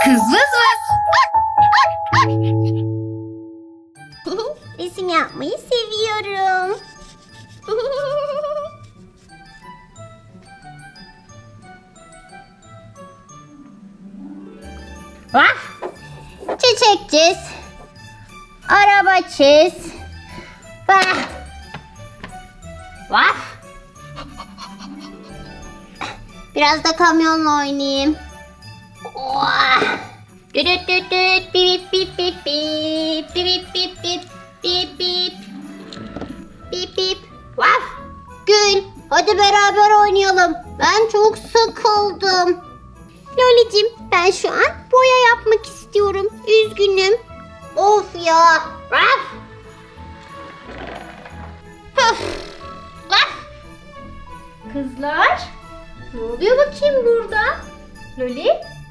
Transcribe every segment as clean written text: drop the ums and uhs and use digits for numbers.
Kız vız vız. Resim yapmayı seviyorum. Çiçek çiz. Araba çiz. Biraz da kamyonla oynayayım. Düt düt düt düt, bip bip bip bip, bip bip bip bip bip bip bip. Gül, hadi beraber oynayalım. Ben çok sıkıldım. Lolicim, ben şu an boya yapmak istiyorum. Üzgünüm. Of ya. Kızlar, ne oluyor bakayım burada? Loli?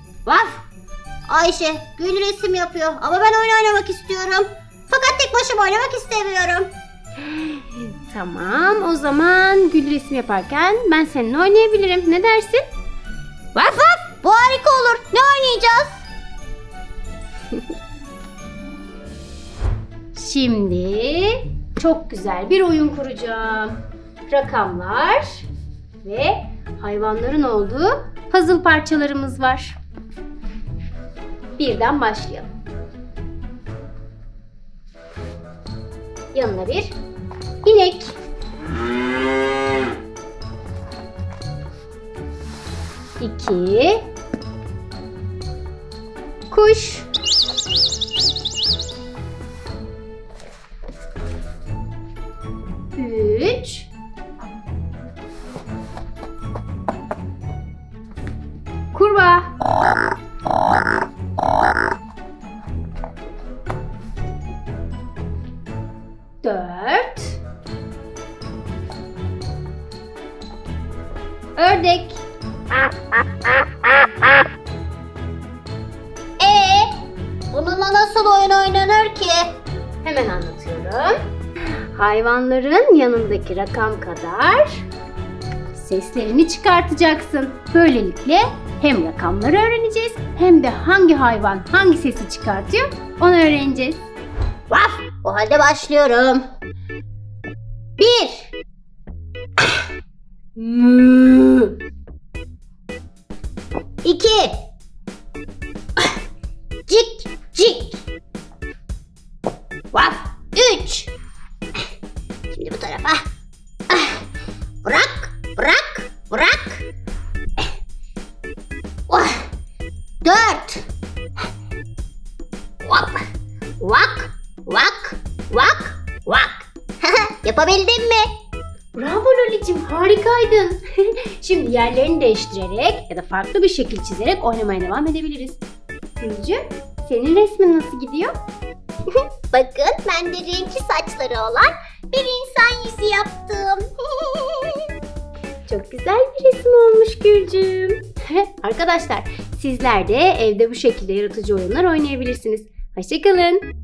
Ayşe, Gül resim yapıyor ama ben oyun oynamak istiyorum. Fakat tek başıma oynamak istemiyorum. Tamam, o zaman Gül resim yaparken ben seninle oynayabilirim. Ne dersin? Bu harika olur. Ne oynayacağız? Şimdi çok güzel bir oyun kuracağım. Rakamlar ve hayvanların olduğu puzzle parçalarımız var. Birden başlayalım. Yanına bir inek. İki kuş. Üç kurbağa. Dört ördek. Bununla nasıl oyun oynanır ki? Hemen anlatıyorum. Hayvanların yanındaki rakam kadar seslerini çıkartacaksın. Böylelikle hem rakamları öğreneceğiz hem de hangi hayvan hangi sesi çıkartıyor onu öğreneceğiz. O halde başlıyorum. 1 2 Cik cik. 3 Şimdi bu tarafa. Bırak bırak bırak. 4 Vak vak vak vak. Yapabildim mi? Bravo Lolicim, harikaydın. Şimdi yerlerini değiştirerek ya da farklı bir şekil çizerek oynamaya devam edebiliriz. Gülcüm, senin resmin nasıl gidiyor? Bakın, ben de renkli saçları olan bir insan yüzü yaptım. Çok güzel bir resim olmuş Gülcüm. Arkadaşlar, sizler de evde bu şekilde yaratıcı oyunlar oynayabilirsiniz. Hoşça kalın.